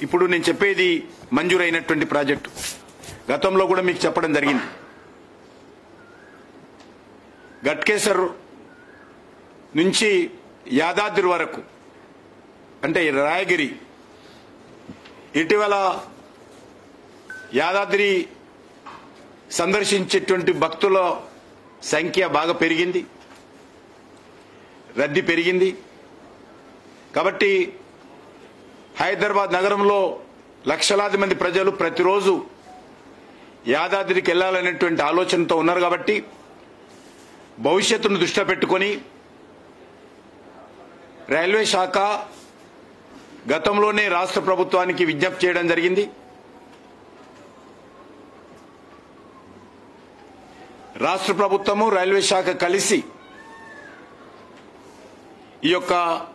ఇప్పుడు నేను చెప్పేది మంజూరైనటువంటి ప్రాజెక్టు. గతంలో కూడా మీకు చెప్పడం జరిగింది. గట్కేసర్ నుంచి యాదాద్రి వరకు అంటే రాయగిరి, ఇటీవల యాదాద్రి సందర్శించేటువంటి భక్తుల సంఖ్య బాగా పెరిగింది, రద్దీ పెరిగింది. కాబట్టి హైదరాబాద్ నగరంలో లక్షలాది మంది ప్రజలు ప్రతిరోజు యాదాద్రికి వెళ్లాలనేటువంటి ఆలోచనతో ఉన్నారు. కాబట్టి భవిష్యత్తును దృష్టిలో పెట్టుకొని రైల్వే శాఖ గతంలోనే రాష్ట్ర ప్రభుత్వానికి విజ్ఞప్తి చేయడం జరిగింది. రాష్ట్ర ప్రభుత్వము రైల్వే శాఖ కలిసి ఈ యొక్క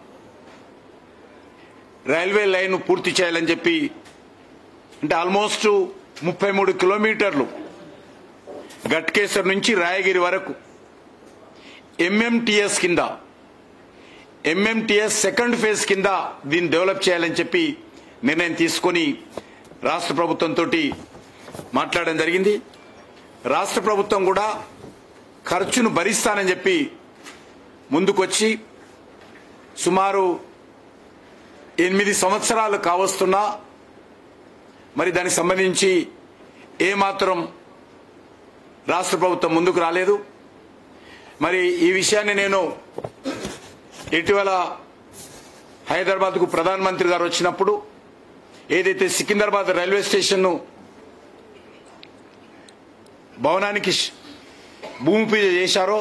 రైల్వే లైన్ పూర్తి చేయాలని చెప్పి, అంటే ఆల్మోస్ట్ 33 కిలోమీటర్లు గట్కేసర్ నుంచి రాయగిరి వరకు ఎంఎంటీఎస్ కింద, ఎంఎంటీఎస్ సెకండ్ ఫేజ్ కింద దీన్ని డెవలప్ చేయాలని చెప్పి నిర్ణయం తీసుకొని రాష్ట్ర ప్రభుత్వంతో మాట్లాడడం జరిగింది. రాష్ట్ర ప్రభుత్వం కూడా ఖర్చును భరిస్తానని చెప్పి ముందుకొచ్చి సుమారు 8 సంవత్సరాలు కావస్తున్నా మరి దానికి సంబంధించి ఏమాత్రం రాష్ట్ర ప్రభుత్వం ముందుకు రాలేదు. మరి ఈ విషయాన్ని నేను ఇటీవల హైదరాబాద్కు ప్రధానమంత్రి గారు వచ్చినప్పుడు ఏదైతే సికింద్రాబాద్ రైల్వే స్టేషన్ భవనానికి భూమి పూజ చేశారో,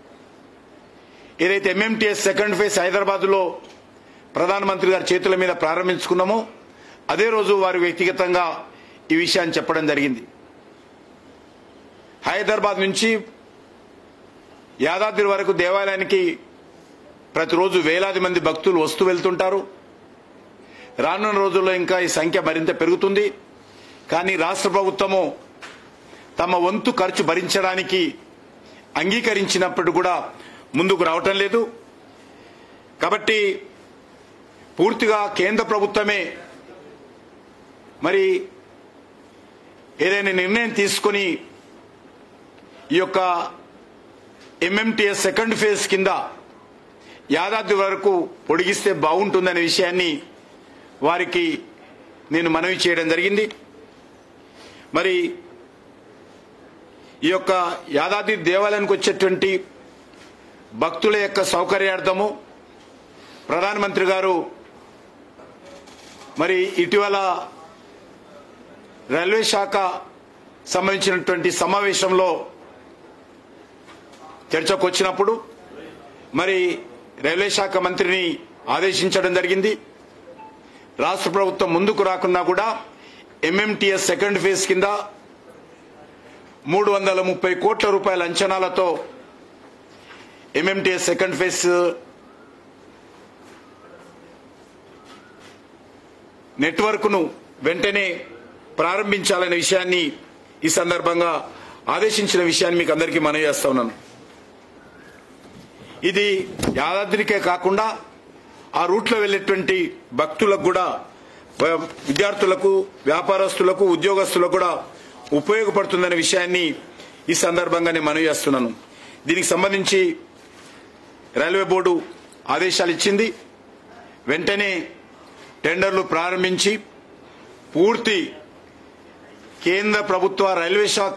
ఏదైతే ఎంఎంటీఎస్ సెకండ్ ఫేజ్ హైదరాబాద్ లో ప్రధానమంత్రి గారి చేతుల మీద ప్రారంభించుకున్నామో అదే రోజు వారు వ్యక్తిగతంగా ఈ విషయాన్ని చెప్పడం జరిగింది. హైదరాబాద్ నుంచి యాదాద్రి వరకు దేవాలయానికి ప్రతిరోజు వేలాది మంది భక్తులు వస్తూ వెళ్తుంటారు. రానున్న రోజుల్లో ఇంకా ఈ సంఖ్య మరింత పెరుగుతుంది. కానీ రాష్ట్ర ప్రభుత్వము తమ వంతు ఖర్చు భరించడానికి అంగీకరించినప్పుడు కూడా ముందుకు రావటం లేదు. కాబట్టి పూర్తిగా కేంద్ర ప్రభుత్వమే మరి ఏదైనా నిర్ణయం తీసుకొని ఈ యొక్క ఎంఎంటీఎస్ సెకండ్ ఫేజ్ కింద యాదాద్రి వరకు పొడిగిస్తే బాగుంటుందనే విషయాన్ని వారికి నేను మనవి చేయడం జరిగింది. మరి ఈ యొక్క యాదాద్రి దేవాలయానికి వచ్చేటువంటి భక్తుల యొక్క సౌకర్యార్థము ప్రధానమంత్రి గారు మరి ఇటీవల రైల్వే శాఖ సంబంధించినటువంటి సమావేశంలో చర్చకు వచ్చినప్పుడు మరి రైల్వే శాఖ మంత్రిని ఆదేశించడం జరిగింది. రాష్ట్ర ప్రభుత్వం ముందుకు రాకున్నా కూడా ఎంఎంటీఎస్ సెకండ్ ఫేజ్ కింద 330 కోట్ల రూపాయల అంచనాలతో ఎంఎంటీఎస్ సెకండ్ ఫేజ్ నెట్వర్క్ ను వెంటనే ప్రారంభించాలనే విషయాన్ని ఈ సందర్భంగా ఆదేశించిన విషయాన్ని మీకు అందరికీ మనవి చేస్తా ఉన్నాను. ఇది యాదాద్రికే కాకుండా ఆ రూట్లో వెళ్లేటువంటి భక్తులకు కూడా, విద్యార్థులకు, వ్యాపారస్తులకు, ఉద్యోగస్తులకు కూడా ఉపయోగపడుతుందనే విషయాన్ని ఈ సందర్భంగా నేను మనవి చేస్తున్నాను. దీనికి సంబంధించి రైల్వే బోర్డు ఆదేశాలు ఇచ్చింది. వెంటనే టెండర్లు ప్రారంభించి పూర్తి కేంద్ర ప్రభుత్వ రైల్వే శాఖ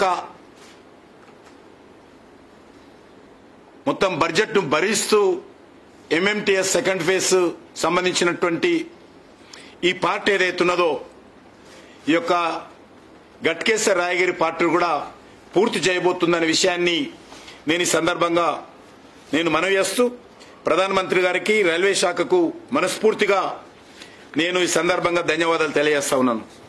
మొత్తం బడ్జెట్ ను భరిస్తూ ఎంఎంటీఎస్ సెకండ్ ఫేజ్ సంబంధించినటువంటి ఈ పార్ట్ ఏదైతున్నదో ఈ యొక్క గట్కేసర్ రాయగిరి పార్ట్ కూడా పూర్తి చేయబోతుందనే విషయాన్ని నేను ఈ సందర్భంగా నేను మనవి చేస్తూ ప్రధానమంత్రి గారికి, రైల్వే శాఖకు మనస్ఫూర్తిగా నేను ఈ సందర్భంగా ధన్యవాదాలు తెలియజేస్తా ఉన్నాను.